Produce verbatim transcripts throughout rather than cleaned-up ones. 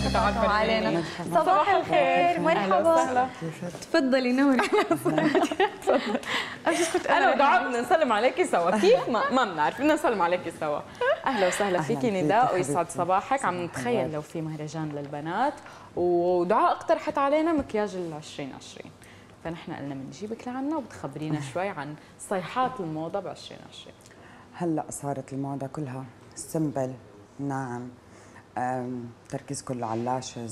وبركاته علينا. صباح الخير، مرحبا. تفضلي نوري. تفضل. انا ودعاء بدنا نسلم عليكي سوا، كيف ما ما بنعرف، بدنا نسلم عليكي سوا. اهلا وسهلا فيكي نداء، ويسعد صباحك. عم نتخيل لو في مهرجان للبنات، ودعاء اقترحت علينا مكياج ال عشرين عشرين، فنحن قلنا بنجيبك لعنا وبتخبرينا شوي عن صيحات الموضه ب عشرين عشرين. هلا صارت الموضه كلها سمبل، ناعم، تركيز كله على اللاشز،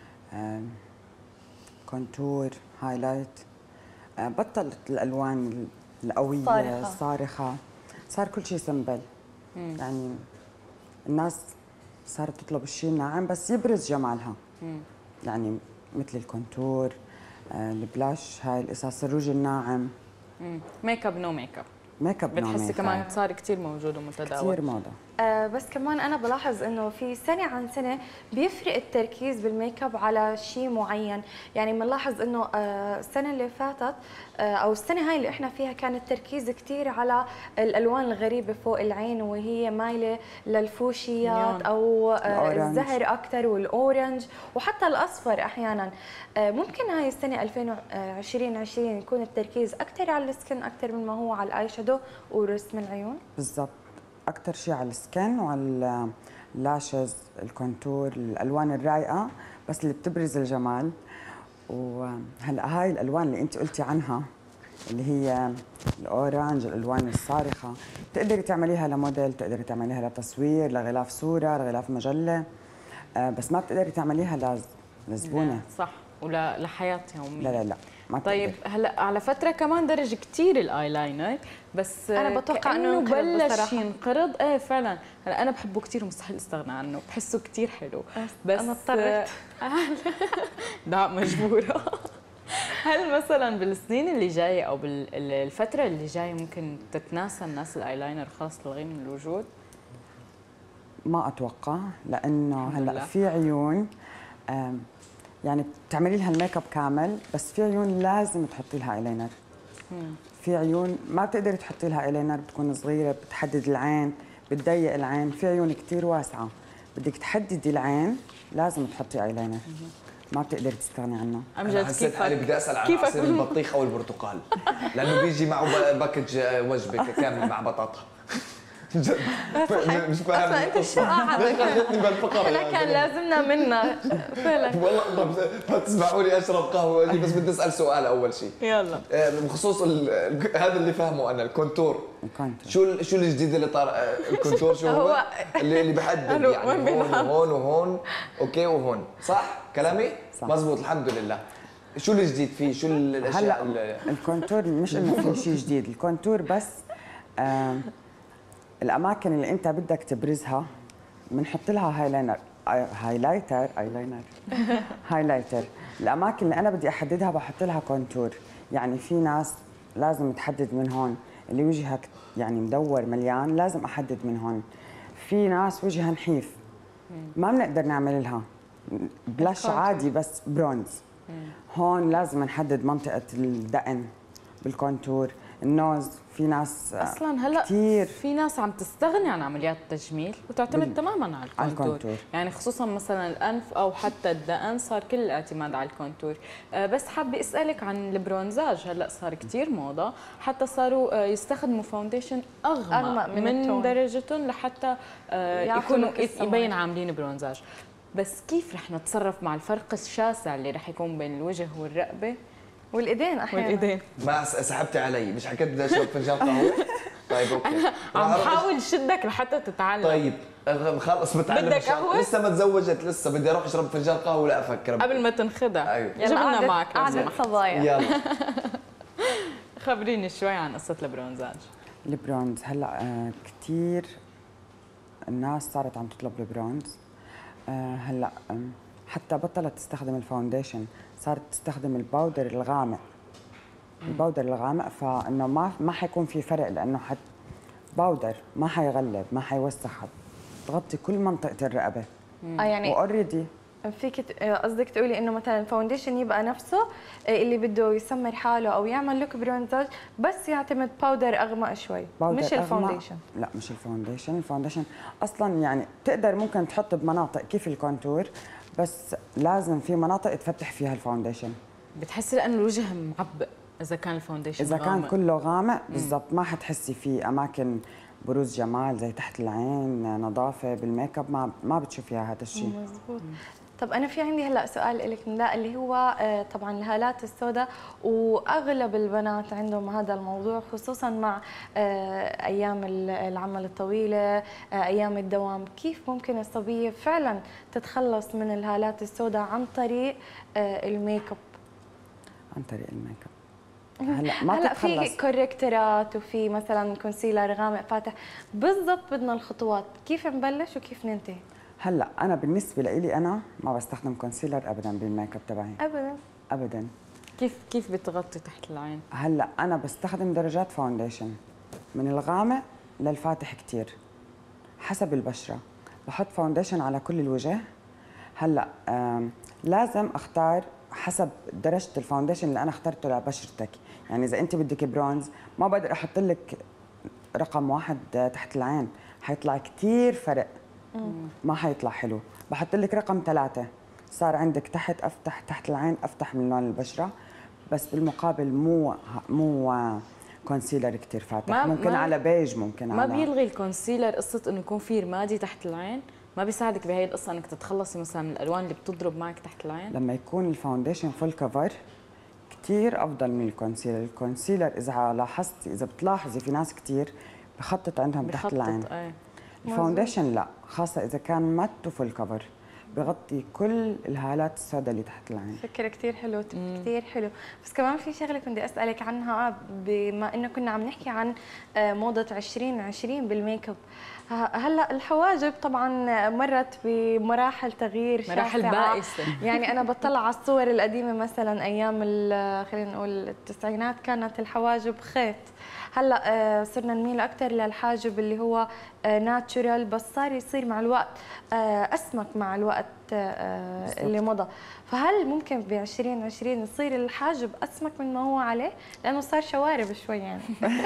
كونتور، هايلايت، بطلت الالوان القويه صارخة. الصارخه، صار كل شيء سمبل. مم. يعني الناس صارت تطلب الشيء الناعم بس يبرز جمالها. مم. يعني مثل الكونتور، البلاش، هاي القصص، الروج الناعم. ميك اب نو ميك اب. ميك اب نو ميك اب بتحسي كمان صار كثير موجود ومتداول، كثير موضه. آه بس كمان انا بلاحظ انه في سنه عن سنه بيفرق التركيز بالميك اب على شيء معين. يعني بنلاحظ انه آه السنه اللي فاتت آه او السنه هاي اللي احنا فيها كان التركيز كثير على الالوان الغريبه فوق العين، وهي مايله للفوشيات او آه الزهر اكثر والاورنج وحتى الاصفر احيانا. آه ممكن هاي السنه ألفين وعشرين يكون التركيز اكثر على السكن اكثر من ما هو على الاي شادو ورسم العيون. بالضبط، أكثر شيء على السكن وعلى اللاشز، الكونتور، الألوان الرايقة بس اللي بتبرز الجمال. وهلا هاي الألوان اللي أنت قلتي عنها اللي هي الأورانج، الألوان الصارخة، تقدري تعمليها لموديل، تقدري تعمليها لتصوير، لغلاف صورة، لغلاف مجلة، بس ما بتقدري تعمليها لزبونة. صح، ولا لحياة يومية. لا لا لا ما طيب هلا على فترة كمان درج كثير الايلاينر، بس انا بتوقع انه بلش ينقرض. ايه فعلا، هلا انا بحبه كثير ومستحيل استغنى عنه، بحسه كثير حلو. بس انا اضطريت. دعاء مجبورة. هل مثلا بالسنين اللي جايه او بالفترة اللي جايه ممكن تتناسى الناس الايلاينر خلص تلغيه من الوجود؟ ما اتوقع، لانه هلا في عيون يعني بتعملي لها الميك اب كامل، بس في عيون لازم تحطي لها ايلاينر. في عيون ما بتقدري تحطي لها ايلاينر، بتكون صغيره، بتحدد العين، بتضيق العين. في عيون كثير واسعه بدك تحددي العين لازم تحطي ايلاينر، ما بتقدري تستغني عنه. انا حسيت حالي بدي اسال عن عصير البطيخ او البرتقال، لانه بيجي معه باكج وجبه كامل مع بطاطا. مش فاهم اصلا انت الشقاعة دخلتني بالفقره. احنا كان لازمنا منها فعلا. والله ما تسمحوا لي اشرب قهوه واجي، بس بدي اسال سؤال اول شيء. يلا. بخصوص هذا اللي فهمه انا، الكونتور. الكونتور شو شو الجديد اللي طار؟ الكونتور شو هو؟ اللي اللي بحدد يعني هون وهون وهون، اوكي، وهون، صح كلامي؟ صح. مزبوط، الحمد لله. شو الجديد فيه؟ شو الاشياء؟ هلا الكونتور مش انه في شيء جديد، الكونتور بس آه الاماكن اللي انت بدك تبرزها بنحط لها هايلاينر، هايلايتر ايلاينر هايلايتر. الاماكن اللي انا بدي احددها بحط لها كونتور. يعني في ناس لازم تحدد من هون، اللي وجهها يعني مدور مليان لازم احدد من هون. في ناس وجهها نحيف ما بنقدر نعمل لها بلاش عادي بس برونز، هون لازم نحدد منطقه الدقن بالكونتور. النوز في ناس اصلا هلا كتير في ناس عم تستغني عن عمليات التجميل وتعتمد تماما على الكونتور. الكونتور يعني خصوصا مثلا الانف او حتى الدقن صار كل الاعتماد على الكونتور. أه بس حابه اسالك عن البرونزاج، هلا صار كثير موضه، حتى صاروا أه يستخدموا فاونديشن اغمق, أغمق من, من درجتهم لحتى أه يكونوا يبين عاملين برونزاج. بس كيف رح نتصرف مع الفرق الشاسع اللي رح يكون بين الوجه والرقبه والايدين احيانا؟ والايدين. ما سحبتي علي، مش حكيت بدي اشرب فنجان قهوه؟ طيب اوكي، انا عم بحاول شدك لحتى تتعلم. طيب خلص بتعلم. بدك قهوه؟ لسه ما تزوجت، لسه بدي اروح اشرب فنجان قهوه ولا افكر قبل ما تنخدع. ايوه جبنا معك قعدة صبايا. يلا خبريني شوي عن قصه البرونزاج. البرونز هلا آه كثير الناس صارت عم تطلب البرونز. آه هلا آه حتى بطلت تستخدم الفاونديشن، صارت تستخدم الباودر الغامق. الباودر الغامق فانه ما ما حيكون في فرق، لانه حت باودر ما حيغلب، ما حيوسخ، تغطي كل منطقه الرقبه. اه يعني واوريدي فيك قصدك تقولي انه مثلا الفاونديشن يبقى نفسه اللي بده يسمر حاله او يعمل لوك برونزاج، بس يعتمد باودر اغمق شوي، مش الفاونديشن. لا مش الفاونديشن، الفاونديشن اصلا يعني تقدر ممكن تحط بمناطق كيف الكونتور، بس لازم في مناطق تفتح فيها الفاونديشن. بتحسي لانه الوجه معبق اذا كان الفاونديشن اذا غامق. كان كله غامق بالضبط ما حتحسي في اماكن بروز جمال زي تحت العين، نظافه بالميك اب، ما ما بتشوفيها هذا الشيء. مزبوط. طب انا في عندي هلا سؤال لك نداء، اللي هو طبعا الهالات السوداء، واغلب البنات عندهم هذا الموضوع خصوصا مع ايام العمل الطويله، ايام الدوام. كيف ممكن الصبيه فعلا تتخلص من الهالات السوداء عن طريق الميك اب؟ عن طريق الميك اب هلا ما هلا تتخلص. في كوريكتورات وفي مثلا كونسيلر غامق فاتح، بالضبط بدنا الخطوات كيف نبلش وكيف ننتهي؟ هلا انا بالنسبه لي انا ما بستخدم كونسيلر ابدا بالميك اب تبعي ابدا ابدا. كيف كيف بتغطي تحت العين؟ هلا انا بستخدم درجات فاونديشن من الغامق للفاتح كثير حسب البشره. بحط فاونديشن على كل الوجه. هلا لازم اختار حسب درجه الفاونديشن اللي انا اخترته لبشرتك. يعني اذا انت بدك برونز ما بقدر احط لك رقم واحد تحت العين، حيطلع كثير فرق، ما حيطلع حلو. بحط لك رقم ثلاثة، صار عندك تحت افتح تحت العين افتح من لون البشره، بس بالمقابل مو مو كونسيلر كثير فاتح. ما ممكن ما على بيج، ممكن ما على ما بيلغي الكونسيلر قصه انه يكون في رمادي تحت العين؟ ما بيساعدك بهي القصه انك تتخلصي مثلا من الالوان اللي بتضرب معك تحت العين؟ لما يكون الفاونديشن فول كفر كثير افضل من الكونسيلر. الكونسيلر اذا لاحظتي، اذا بتلاحظي في ناس كثير بخطط عندهم تحت العين. ايه. الفاونديشن لا، خاصه اذا كان مات وفول كفر بغطي كل الهالات السوداء اللي تحت العين. فكرة كثير حلو، كثير حلو. بس كمان في شغله كنت اسالك عنها، بما انه كنا عم نحكي عن موضه عشرين عشرين بالميك اب. هلا الحواجب طبعا مرت بمراحل تغيير مراحل بائسه. يعني انا بطلع على الصور القديمه مثلا ايام خلينا نقول التسعينات كانت الحواجب خيط. هلا صرنا نميل اكثر للحاجب اللي هو ناتشورال، بس صار يصير مع الوقت اسمك مع الوقت اللي مضى. فهل ممكن ب عشرين عشرين يصير الحاجب اسمك من ما هو عليه؟ لانه صار شوارب شوي يعني.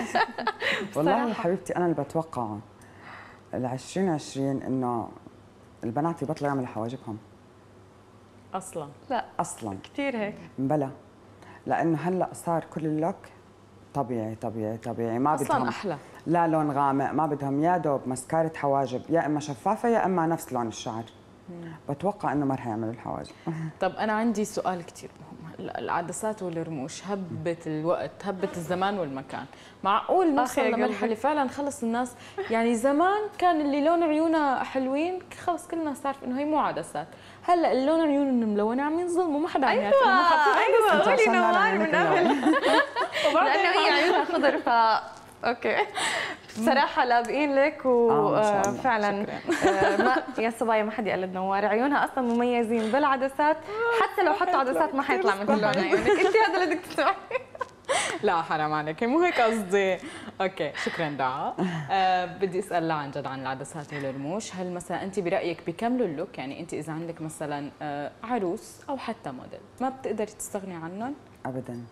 والله يا حبيبتي انا اللي بتوقعه ال عشرين عشرين انه البنات يبطلوا يعملوا حواجبهم اصلا. لا اصلا كثير هيك بلا، لانه هلا صار كل اللوك طبيعي طبيعي طبيعي، ما أصلاً بدهم احلى، لا لون غامق، ما بدهم يا دوب مسكارة حواجب يا اما شفافه يا اما نفس لون الشعر. مم. بتوقع انه ما رح يعملوا الحواجب. طب انا عندي سؤال كثير مهم. العدسات والرموش هبة الوقت، هبة الزمان والمكان، معقول نوصل لمرحله فعلا خلص الناس؟ يعني زمان كان اللي لون عيونه حلوين خلص كل الناس تعرف انه هي مو عدسات. هلا اللون عيون ملونه عم ينظلموا، ما حدا عم يعرف انه حاطين ايوه قولي نوار من قبل. لانه هي عيونها خضر ف اوكي. بصراحة لابقين لك وفعلا ما يا صبايا ما حد يقلد نوار، عيونها اصلا مميزين بالعدسات، حتى لو حطوا عدسات ما حيطلع مثل لون عيونك. انت هذا اللي بدك تسمعيه. لا حرام عليك، مو هيك قصدي. اوكي شكرا دعاء. أه بدي اسال لا عن جد عن العدسات والرموش، هل مثلا انت برايك بيكملوا اللوك؟ يعني انت اذا عندك مثلا أه عروس او حتى موديل ما بتقدري تستغني عنهم؟ ابدا.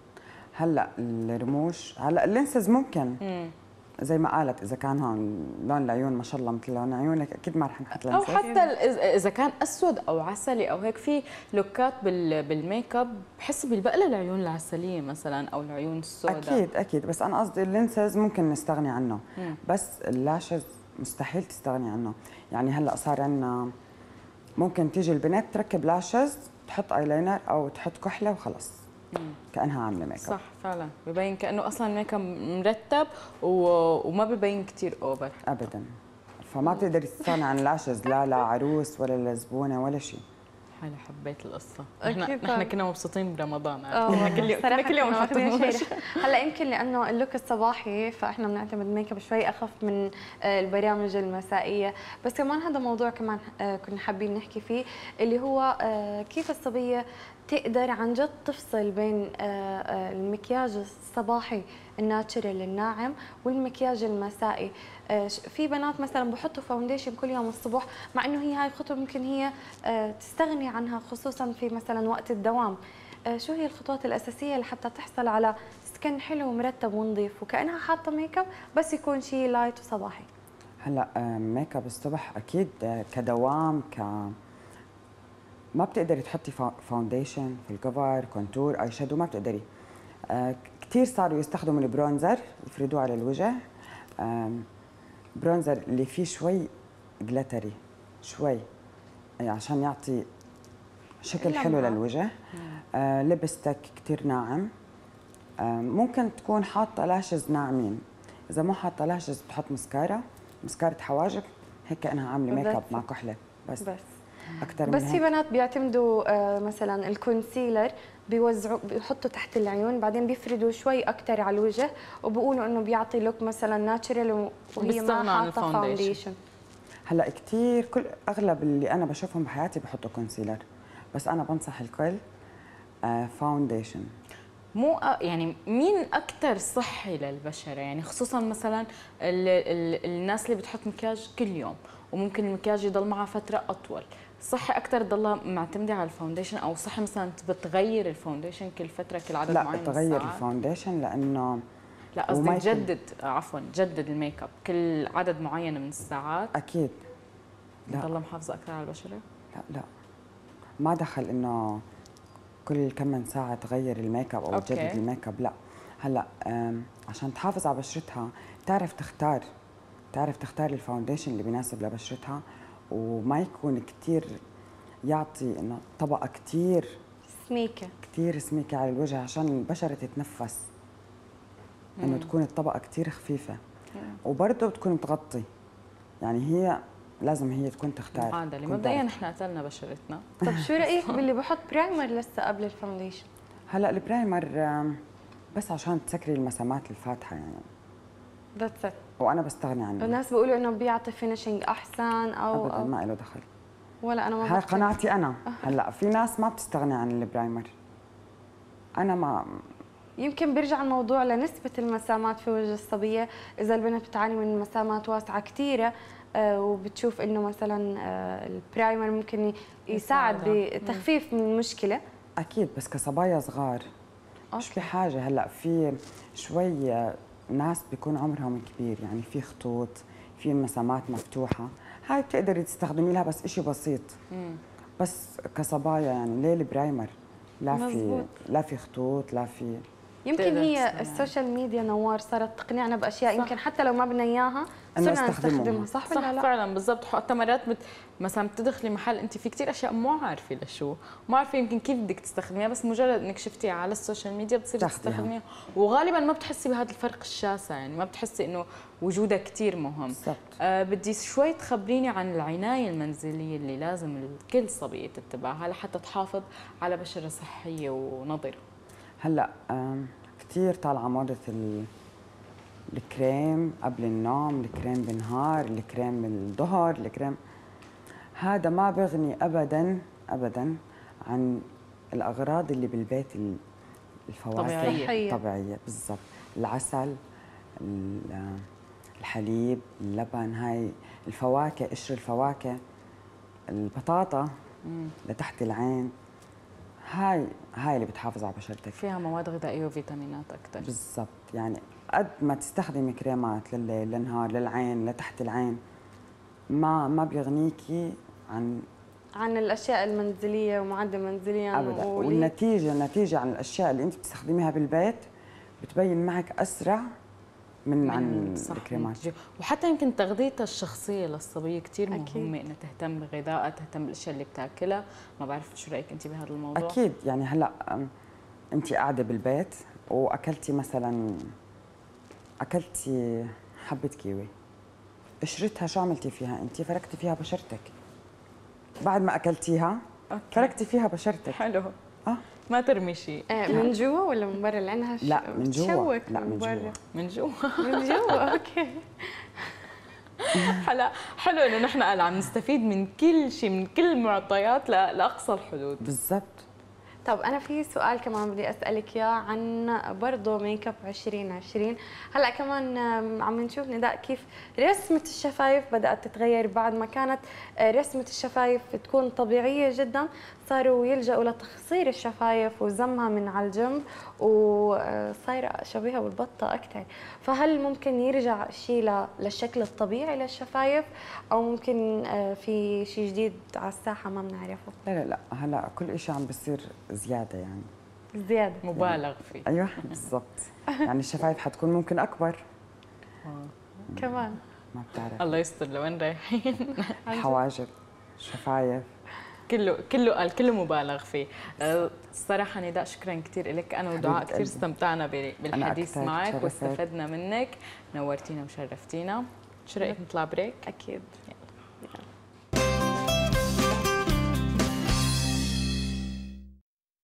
هلا الرموش، هلا اللينسز ممكن مم. زي ما قالت اذا كان هون لون العيون ما شاء الله مثل لون عيونك اكيد ما رح نحط لينسز. او حتى اذا كان اسود او عسلي او هيك، في لوكات بالميك اب بحس بيلبق لها العيون العسليه مثلا او العيون السوداء. اكيد اكيد، بس انا قصدي اللينسز ممكن نستغني عنه، مم. بس اللاشز مستحيل تستغني عنه. يعني هلا صار عندنا ممكن تيجي البنات تركب لاشز، تحط ايلاينر او تحط كحله وخلص. مم. كانها عامله ميك اب. صح فعلا، ببين كانه اصلا الميك اب مرتب و... وما ببين كثير اوفر ابدا. فما بتقدري تستغني عن لاشز، لا لا عروس ولا لزبونه ولا شيء. حلو، حبيت القصه. نحن نحن كنا مبسوطين برمضان. اه كل يوم كل يوم هلا يمكن لانه اللوك الصباحي فاحنا بنعتمد ميك اب شوي اخف من البرامج المسائيه، بس كمان هذا موضوع كمان كنا حابين نحكي فيه، اللي هو كيف الصبيه تقدر عن جد تفصل بين المكياج الصباحي الناتشرال الناعم والمكياج المسائي. في بنات مثلا بحطوا فاونديشن كل يوم الصبح، مع انه هي هاي الخطوه ممكن هي تستغني عنها خصوصا في مثلا وقت الدوام. شو هي الخطوات الاساسيه لحتى تحصل على سكن حلو ومرتب ونظيف وكانها حاطه ميك اب بس يكون شيء لايت وصباحي؟ هلا ميك اب الصبح اكيد كدوام ك ما بتقدري تحطي فاونديشن في الكفر، كونتور، اي شادو، ما بتقدري. آه كثير صاروا يستخدموا البرونزر يفردوه على الوجه. آه برونزر اللي فيه شوي جلتري شوي، يعني عشان يعطي شكل حلو للوجه. آه لبستك كثير ناعم. آه ممكن تكون حاطه لاشز ناعمين، اذا مو حاطه لاشز بتحط مسكارا، مسكارة حواجب، هيك كانها عامله ميك اب مع كحله بس. بس اكثر بس من في بنات بيعتمدوا آه مثلا الكونسيلر بيوزعوا بيحطوا تحت العيون، بعدين بيفردوا شوي اكثر على الوجه وبيقولوا انه بيعطي لوك مثلا ناتشرال وهي ما حاطه فاونديشن. هلا كثير كل اغلب اللي انا بشوفهم بحياتي بحطوا كونسيلر، بس انا بنصح الكل آه فاونديشن. مو يعني مين اكثر صحي للبشره؟ يعني خصوصا مثلا ال ال الناس اللي بتحط مكياج كل يوم وممكن المكياج يضل معها فتره اطول، صحي اكثر تضلها معتمده على الفاونديشن او صحي مثلا بتغير الفاونديشن كل فتره كل عدد لا معين من الساعات؟ لا تغير الفاونديشن لانه لا قصدي تجدد عفوا تجدد الميك اب كل عدد معين من الساعات. اكيد لا تضلها محافظه اكثر على البشره. لا لا ما دخل انه كل كم من ساعه تغير الميك اب او أوكي. تجدد الميك اب. لا هلا عشان تحافظ على بشرتها تعرف تختار تعرف تختار الفاونديشن اللي بيناسب لبشرتها وما يكون كثير يعطي انه طبقه كثير سميكه كثير سميكه على الوجه عشان البشره تتنفس، انه تكون الطبقه كثير خفيفه وبرضه بتكون تغطي، يعني هي لازم هي تكون تختار معادله. مبدئيا احنا قتلنا بشرتنا. طب شو رايك باللي بحط برايمر لسه قبل الفاونديشن؟ هلا البرايمر بس عشان تسكري المسامات الفاتحه يعني. ذاتس ات. وانا بستغني عنه. الناس بيقولوا انه بيعطي فينيشنج احسن او ابدا ما له دخل. ولا انا ما هاي قناعتي انا. هلا في ناس ما بتستغني عن البرايمر، انا ما. يمكن بيرجع الموضوع لنسبه المسامات في وجه الصبيه، اذا البنت بتعاني من مسامات واسعه كثيره آه وبتشوف انه مثلا آه البرايمر ممكن يساعد بتخفيف من المشكله. اكيد بس كصبايا صغار مش بحاجه. هلا في شوي ناس بيكون عمرهم كبير، يعني في خطوط، في مسامات مفتوحه، هاي بتقدري تستخدمي لها بس شيء بسيط. مم. بس كصبايا يعني ليه البرايمر؟ لا مزبوط. في لا في خطوط لا في. يمكن هي السوشيال ميديا نوار صارت تقنعنا باشياء صح. يمكن حتى لو ما بدنا اياها صرنا نستخدمها. صح, صح لا؟ فعلا بالضبط. حتى مرات بت... مثلا بتدخلي محل انت في كثير اشياء مو عارفه لشو، مو عارفه يمكن كيف بدك تستخدميها، بس مجرد انك شفتيها على السوشيال ميديا بتصيري تستخدميها، وغالبا ما بتحسي بهذا الفرق الشاسع، يعني ما بتحسي انه وجودها كثير مهم. بالضبط. آه بدي شوي تخبريني عن العنايه المنزليه اللي لازم كل صبيه تتبعها لحتى تحافظ على بشره صحيه ونضره. هلا كثير طالعه موضه الكريم قبل النوم، الكريم بالنهار، الكريم بالظهر، الكريم هذا ما بغني ابدا ابدا عن الاغراض اللي بالبيت، الفواكه الطبيعيه الطبيعيه بالضبط، العسل، الحليب، اللبن، هاي الفواكه، قشر الفواكه، البطاطا مم. لتحت العين، هاي هاي اللي بتحافظ على بشرتك، فيها مواد غذائيه وفيتامينات اكثر. بالضبط. يعني قد ما تستخدمي كريمات لليل للنهار للعين لتحت العين ما ما بيغنيكي عن عن الاشياء المنزليه ومعده منزليا ابدا. والنتيجه النتيجه عن الاشياء اللي انت بتستخدميها بالبيت بتبين معك اسرع من, من عن الكريمات. وحتى يمكن تغذيتها الشخصيه للصبيه كثير مهمه، انها تهتم بغذائها، تهتم بالاشياء اللي بتاكلها. ما بعرف شو رايك انت بهذا الموضوع؟ اكيد. يعني هلا انت قاعده بالبيت واكلتي مثلا اكلتي حبه كيوي، قشرتها شو عملتي فيها انت؟ فركتي فيها بشرتك. بعد ما اكلتيها أوكي. فركتي فيها بشرتك. حلو. اه ما ترمي شيء. آه من جوا ولا من برا؟ لانها ش... لا من جوا. لا من جوا. من جوا من جوا. اوكي. هلا حلو انه نحن عم نستفيد من كل شيء، من كل المعطيات لاقصى الحدود. بالضبط. طب انا في سؤال كمان بدي اسالك اياه عن برضه ميك اب عشرين عشرين. هلا كمان عم نشوف نداء كيف رسمه الشفايف بدات تتغير، بعد ما كانت رسمه الشفايف تكون طبيعيه جدا صاروا يلجأوا لتخصير الشفايف وزمها من على الجنب وصايره شبيهه بالبطه اكثر. فهل ممكن يرجع شيء للشكل الطبيعي للشفايف او ممكن في شيء جديد على الساحه ما بنعرفه؟ لا لا لا هلا كل شيء عم بصير زياده يعني زياده مبالغ فيه. ايوه بالضبط. يعني الشفايف حتكون ممكن اكبر كمان ما بتعرف. الله يستر لوين رايحين. الحواجب، الشفايف، كله كله قال كله مبالغ فيه. الصراحه نداء شكرا كثير لك، انا ودعاء كثير استمتعنا بالحديث معك واستفدنا منك، نورتينا وشرفتينا. شو رايك نطلع بريك؟ اكيد.